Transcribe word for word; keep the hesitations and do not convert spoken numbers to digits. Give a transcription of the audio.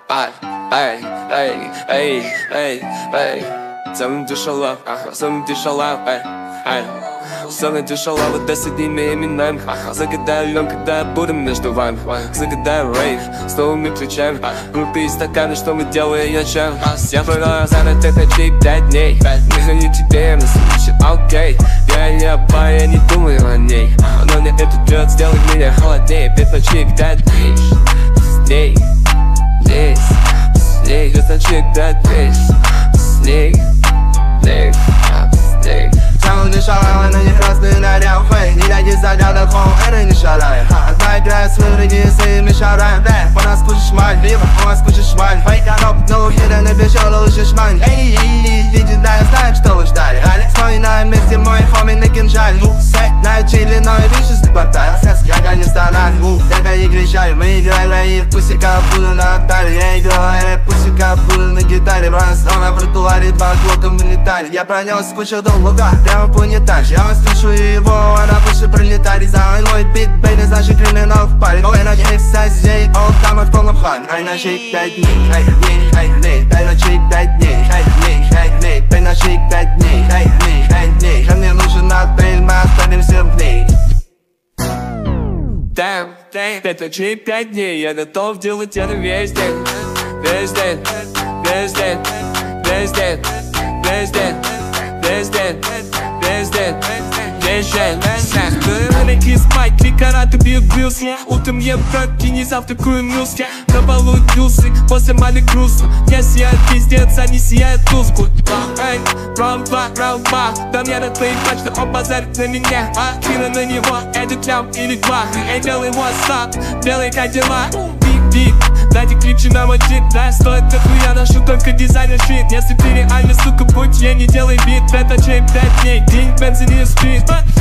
ай, ай, ай, ай, ай, ай. Самым дешалав, самым дешалав, ай, ай. Самым дешалав, да с одними именами. Загадаю нам, когда будем между вами. Загадаю рейв, с новыми ключами. Крутые стаканы, что мы делаем ночами. Я пора занят это чей пять дней. Мы не тебе, на случай, окей. Я не оба, я не думаю о ней. Но мне это придёт сделать меня холоднее. Пять ночей, пять дней. С ней, здесь, с ней. Пять ночей, пять дней. С ней, с ней, с ней. 唱你上来，我能你 красный наряд，会你来你撒娇的红，爱着你下来，哈，在这所有的夜色没下来，对，我那 скучишь мать， либо我 скучишь мать， 会看到no хита на без шоу лучишь мать， эй, иди дай знать, что вы ждали, вспоминаем вместе мой хоми на кинжале, на чили, но и видишь, не хватает, я не стану, я не кричаю, мы играли, и пусика буду на алтаре, я играю, пусика буду на гитаре, раз, она в тротуаре, два клоком вылетали, я пронес кучу долга, прямо по унитазе, я слышу его, она выше пролетает, за мой бит, бейли, значит криминал в паре, ой, на них созей, он там в полном хламе, ай, на чик пять дней, ай, дней, ай, дней, ай, на чик пять дней, ай, дней, ай, дней, ай, на чик пять дней, ай, дней, ай, дней, а мне нужен отель, мы останемся в ней. Damn, damn, пять ночей, пять дней, я готов делать это весь день, весь день, весь день, весь день, весь день, весь день, весь день, весь день. Маленький спайк, караты бился. Утром ем прокини, завтракаю мюсли. На полу дюсы, после мали грустно. Я сияю пиздец, они сияют тускло. Эй, раунд два, раунд два. Да мне на твои почты, он базарит на меня. А ты на него, это клям или два. Эй, делай WhatsApp, делай как дела. Бип-бип, дайте ключи на мой джип. Да, стоит дохуя, ношу только дизайнер шит. Если ты реально, сука, будь, я не делай бит. Пять ночей, пять дней, день бензин и спит.